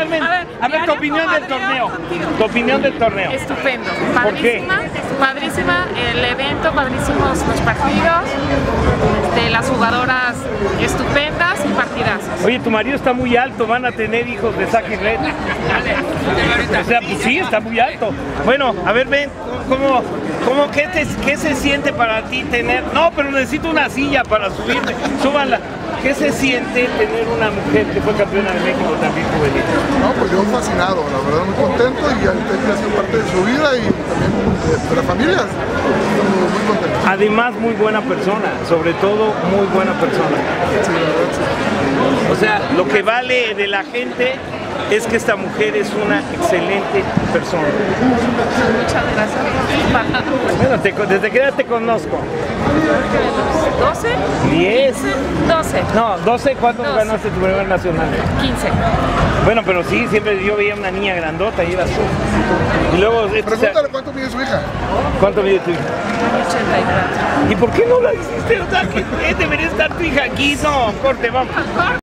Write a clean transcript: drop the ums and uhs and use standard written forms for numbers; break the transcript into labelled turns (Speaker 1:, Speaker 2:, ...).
Speaker 1: Carmen, a ver tu opinión del torneo. Tu opinión del torneo.
Speaker 2: Estupendo,
Speaker 1: ¿Por qué?
Speaker 2: padrísima el evento, padrísimos los partidos, las jugadoras estupendas y partidazos.
Speaker 1: Oye, tu marido está muy alto, van a tener hijos de Zack y Red. O sea, pues sí, está muy alto. Bueno, a ver, ven, ¿qué se siente para ti tener? No, pero necesito una silla para subirme. Súbanla. ¿Qué se siente tener una mujer que fue campeona de México también juvenil?
Speaker 3: No, pues yo fascinado, la verdad muy contento y ya ha sido parte de su vida y también de la familia. Estamos muy contentos.
Speaker 1: Además, muy buena persona, sobre todo muy buena persona.
Speaker 3: Sí, la verdad, sí.
Speaker 1: O sea, lo que vale de la gente es que esta mujer es una excelente persona.
Speaker 2: Muchas gracias.
Speaker 1: Bueno, ¿desde qué edad te conozco?
Speaker 2: ¿12?
Speaker 1: 10.
Speaker 2: 12.
Speaker 1: No, 12, ¿cuándo
Speaker 2: 12.
Speaker 1: ganaste tu primer nacional?
Speaker 2: 15.
Speaker 1: Bueno, pero sí, siempre yo veía una niña grandota y ibas tú. Y luego...
Speaker 3: Pregúntale cuánto mide su hija.
Speaker 1: ¿Cuánto mide tu hija?
Speaker 2: 84.
Speaker 1: ¿Y por qué no la hiciste? O sea, que debería estar tu hija aquí. No, corte, vamos.